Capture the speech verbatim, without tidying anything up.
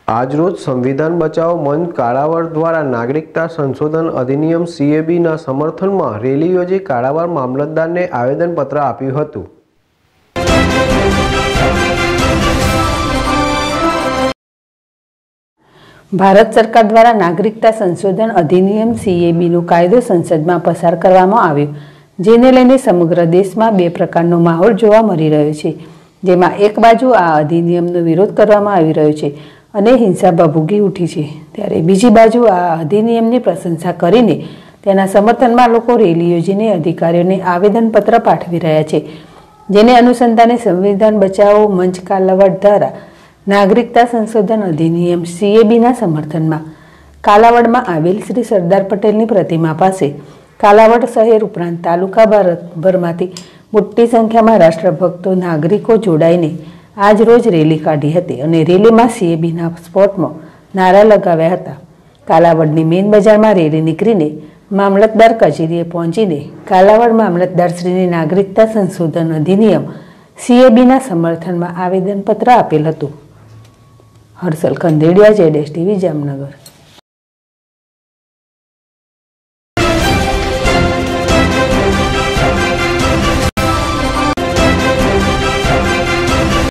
આજરોજ સંવિધાન બચાવો મંચ કાલાવડ દ્વારા નાગરિકતા સંશોધન અધિનિયમ સીએબીના સમર્થનમાં રેલી યોજી કાલાવડ મામલતદારને આવેદનપત્ર આપ્યું હતું। ભારત સરકાર દ્વારા નાગરિકતા સંશોધન અધિનિયમ સીએબીનો કાયદો સંસદમાં પસાર કરવામાં આવ્યો, જેને લઈને સમગ્ર દેશમાં બે પ્રકારનો માહોલ જોવા મળી રહ્યો છે। જેમાં એક બાજુ આ અધિનિયમનો વિરોધ કરવામાં આવી રહ્યો છે અને હિંસા ભભૂકી ઉઠી છે, ત્યારે બીજી બાજુ આ અધિનિયમની પ્રશંસા કરીને તેના સમર્થનમાં લોકો રેલી યોજીને અધિકારીઓને આવેદનપત્ર પાઠવી રહ્યા છે। જેને અનુસંધાને સંવિધાન બચાવો મંચ કાલાવડ દ્વારા નાગરિકતા સંશોધન અધિનિયમ સીએબીના સમર્થનમાં કાલાવડમાં આવેલ શ્રી સરદાર પટેલની પ્રતિમા પાસે કાલાવડ શહેર ઉપરાંત તાલુકા ભરમાંથી મોટી સંખ્યામાં રાષ્ટ્રભક્તો નાગરિકો જોડાઈને આજ રોજ રેલી કાઢી હતી અને રેલીમાં સીએબીના સ્પોટમાં નારા લગાવ્યા હતા। કાલાવડની મેઇન બજારમાં રેલી નીકળીને મામલતદાર કચેરીએ પહોંચીને કાલાવડ મામલતદારશ્રીની નાગરિકતા સંશોધન અધિનિયમ સીએબીના સમર્થનમાં આવેદનપત્ર આપેલ હતું। હર્ષલ ખંદેડિયા, જેડેશ ટીવી, જામનગર।